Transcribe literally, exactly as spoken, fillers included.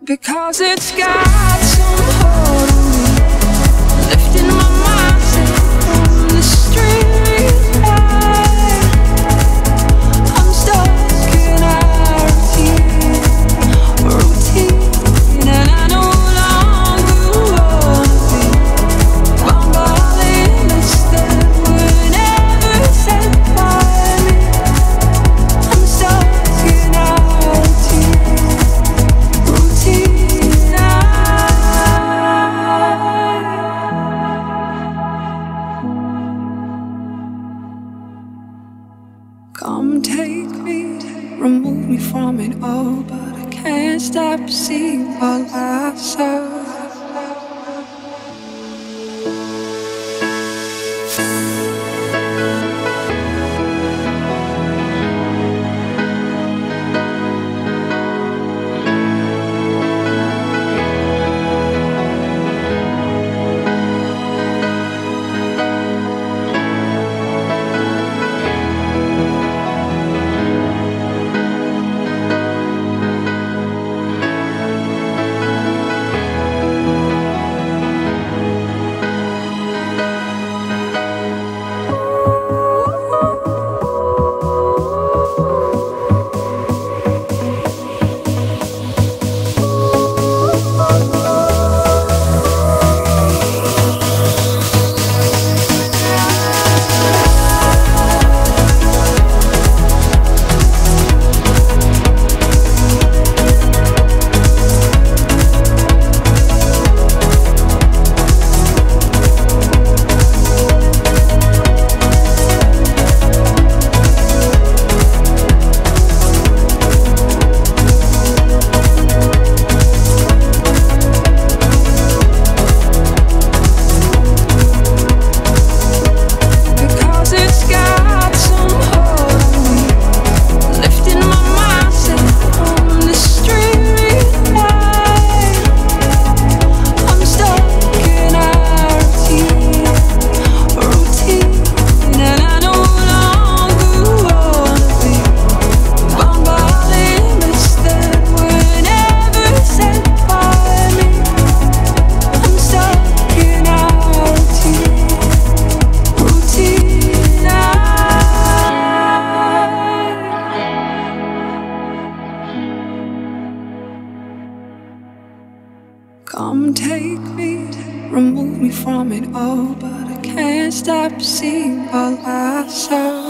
Because it's got some hold on me, lifting my mindset from the street light. I'm stuck in our routine, routine, and I no longer wanna be bound by limits that were never set by me. I'm stuck in our routine. Come take me, remove me from it all, but I can't stop seeing all I saw. Come take me, remove me from it all, but I can't stop seeing all I saw.